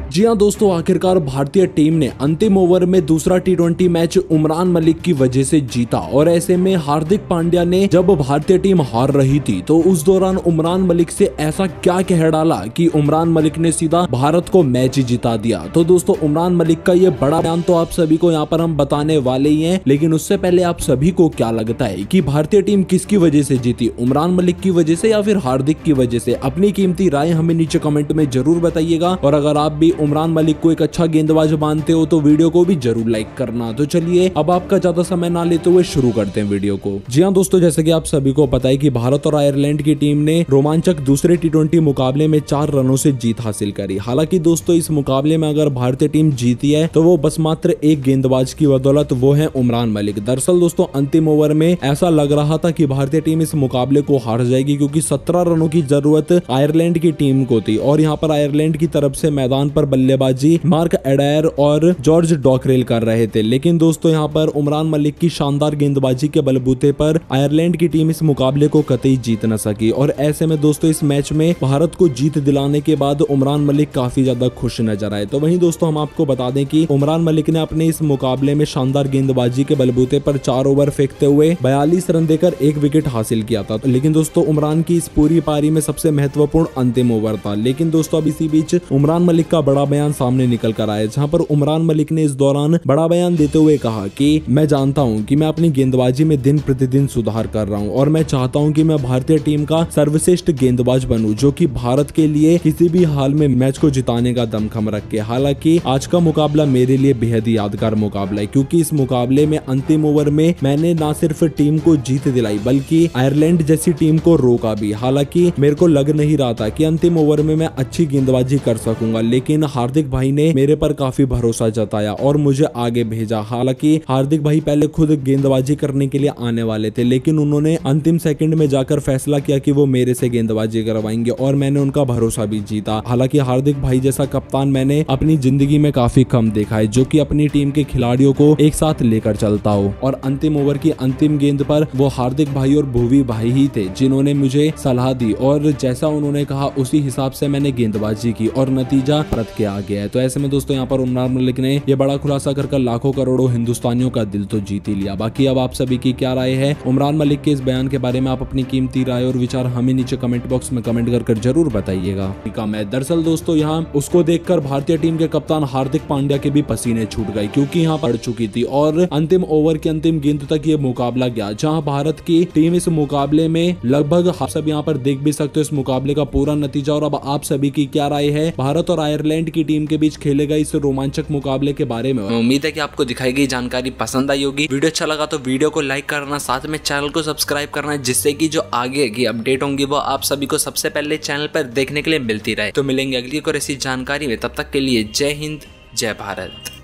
जी हाँ दोस्तों, आखिरकार भारतीय टीम ने अंतिम ओवर में दूसरा टी20 मैच उमरान मलिक की वजह से जीता। और ऐसे में हार्दिक पांड्या ने जब भारतीय टीम हार रही थी तो उस दौरान उमरान मलिक से ऐसा क्या कह डाला कि उमरान मलिक ने सीधा भारत को मैच जिता दिया। तो दोस्तों, उमरान मलिक का ये बड़ा बयान तो आप सभी को यहाँ पर हम बताने वाले ही हैं, लेकिन उससे पहले आप सभी को क्या लगता है कि भारतीय टीम किसकी वजह से जीती, उमरान मलिक की वजह से या फिर हार्दिक की वजह से? अपनी कीमती राय हमें नीचे कमेंट में जरूर बताइएगा। और अगर आप भी उमरान मलिक को एक अच्छा गेंदबाज मानते हो तो वीडियो को भी जरूर लाइक करना। तो चलिए अब आपका ज्यादा समय ना लेते हुए शुरू करते हैं वीडियो को। जी हाँ दोस्तों, जैसे कि आप सभी को पता है कि भारत और आयरलैंड की टीम ने रोमांचक दूसरे टी20 मुकाबले में 4 रनों से जीत हासिल करी। हालांकि दोस्तों, इस मुकाबले में अगर भारतीय टीम जीती है तो वो बस मात्र एक गेंदबाज की बदौलत, वो है उमरान मलिक। दरअसल दोस्तों, अंतिम ओवर में ऐसा लग रहा था कि भारतीय टीम इस मुकाबले को हार जाएगी, क्योंकि 17 रनों की जरूरत आयरलैंड की टीम को थी। और यहाँ पर आयरलैंड की तरफ से मैदान पर बल्लेबाजी मार्क एडायर और जॉर्ज डॉकरेल कर रहे थे। लेकिन दोस्तों, यहाँ पर उमरान मलिक की शानदार गेंदबाजी के बलबूते पर आयरलैंड की टीम इस मुकाबले को कतई जीत न सकी। और ऐसे में दोस्तों, इस मैच में भारत को जीत दिलाने के बाद उमरान मलिक काफी ज्यादा खुश नजर आए। तो वहीं दोस्तों, हम आपको बता दें कि उमरान मलिक ने अपने इस मुकाबले में शानदार गेंदबाजी के बलबूते पर 4 ओवर फेंकते हुए 42 रन देकर 1 विकेट हासिल किया था। लेकिन दोस्तों, उमरान की इस पूरी पारी में सबसे महत्वपूर्ण अंतिम ओवर था। लेकिन दोस्तों, अब इसी बीच उमरान मलिक का बड़ा बयान सामने निकल कर आया, जहां पर उमरान मलिक ने इस दौरान बड़ा बयान देते हुए कहा कि मैं जानता हूं कि मैं अपनी गेंदबाजी में दिन प्रतिदिन सुधार कर रहा हूं और मैं चाहता हूं कि मैं भारतीय टीम का सर्वश्रेष्ठ गेंदबाज बनूं, जो कि भारत के लिए किसी भी हाल में मैच को जिताने का दमखम रखे। हालांकि आज का मुकाबला मेरे लिए बेहद ही यादगार मुकाबला है, क्योंकि इस मुकाबले में अंतिम ओवर में मैंने न सिर्फ टीम को जीत दिलाई बल्कि आयरलैंड जैसी टीम को रोका भी। हालांकि मेरे को लग नहीं रहा था कि अंतिम ओवर में मैं अच्छी गेंदबाजी कर सकूंगा, लेकिन हार्दिक भाई ने मेरे पर काफी भरोसा जताया और मुझे आगे भेजा। हालांकि हार्दिक भाई पहले खुद गेंदबाजी करने के लिए आने वाले थे, लेकिन उन्होंने अंतिम सेकंड में जाकर फैसला किया कि वो मेरे से गेंदबाजी करवाएंगे और मैंने उनका भरोसा भी जीता। हालांकि हार्दिक भाई जैसा कप्तान मैंने अपनी जिंदगी में काफी कम देखा है, जो कि अपनी टीम के खिलाड़ियों को एक साथ लेकर चलता हो। और अंतिम ओवर की अंतिम गेंद पर वो हार्दिक भाई और भुवी भाई ही थे जिन्होंने मुझे सलाह दी, और जैसा उन्होंने कहा उसी हिसाब से मैंने गेंदबाजी की और नतीजा भारत के आ गया है। तो ऐसे में दोस्तों, यहाँ पर उमरान मलिक ने ये बड़ा खुलासा कर लाखों करोड़ों हिंदुस्तानियों का दिल तो जीत ही लिया। बाकी अब आप सभी की क्या राय है उमरान मलिक के इस बयान के बारे में? आप अपनी कीमती राय और विचार हमें नीचे कमेंट बॉक्स में कमेंट कर जरूर बताइएगा। दरअसल दोस्तों, यहाँ उसको देखकर भारतीय टीम के कप्तान हार्दिक पांड्या के भी पसीने छूट गए, क्योंकि यहाँ पड़ चुकी थी और अंतिम ओवर की अंतिम गेंद तक ये मुकाबला गया, जहाँ भारत की टीम इस मुकाबले में लगभग, आप सब यहाँ पर देख भी सकते हो इस मुकाबले का पूरा नतीजा। और अब आप सभी की क्या राय है भारत और आयरलैंड की टीम के बीच खेले गए इस रोमांचक मुकाबले के बारे में? उम्मीद है कि आपको दिखाई गई जानकारी पसंद आई होगी। वीडियो अच्छा लगा तो वीडियो को लाइक करना, साथ में चैनल को सब्सक्राइब करना, जिससे कि जो आगे की अपडेट होंगी वो आप सभी को सबसे पहले चैनल पर देखने के लिए मिलती रहे। तो मिलेंगे अगली और ऐसी जानकारी में, तब तक के लिए जय हिंद, जय भारत।